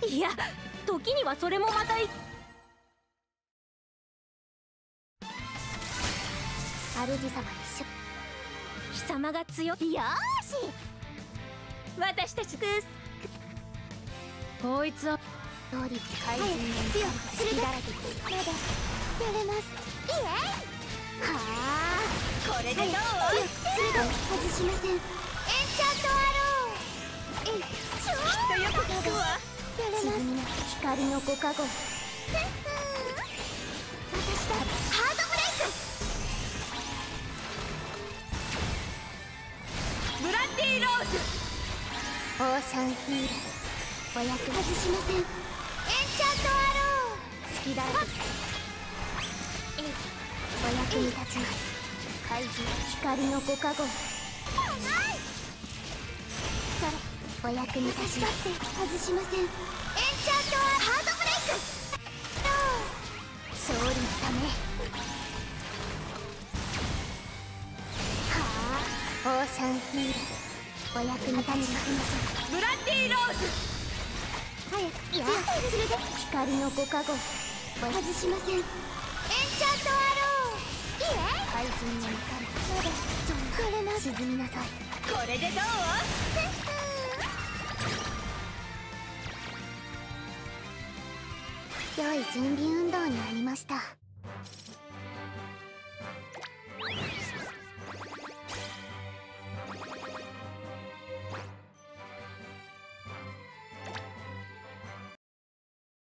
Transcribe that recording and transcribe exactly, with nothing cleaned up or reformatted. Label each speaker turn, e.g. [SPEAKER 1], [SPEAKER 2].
[SPEAKER 1] いや、時にはそれもまたい。
[SPEAKER 2] 主様にしょ。
[SPEAKER 1] 貴様が強い。
[SPEAKER 2] よーし、
[SPEAKER 1] 私たちです。こいつは
[SPEAKER 2] 通り怪人の強く隙だらけです。まだやれます。イエイ。はあ、
[SPEAKER 1] これでどう？
[SPEAKER 2] 鋭く外しません。エンチャントアロー。えい、
[SPEAKER 1] きっとよく聞くわ。
[SPEAKER 2] やれます。光のご加護。私だ。ハードブレイク。
[SPEAKER 1] ブラッディローズ。
[SPEAKER 2] オーシャンヒール。お役外しません。エンチャントアロー。隙だらけ。えい、お役に立ちます。怪獣光のご加護。それ、お役に立ちます。外しません。エンチャントアハードブレイク。勝利のため。はあ、オーシャンヒール。お役に立ちます。
[SPEAKER 1] ブラッディローズ。
[SPEAKER 2] 早く、いや、それで光のご加護。外しません。エンチャントアロー。いえ、怪人の怒り。まだ、そんな、これな、沈みなさい。
[SPEAKER 1] これでどう？
[SPEAKER 2] 良い準備運動になりました。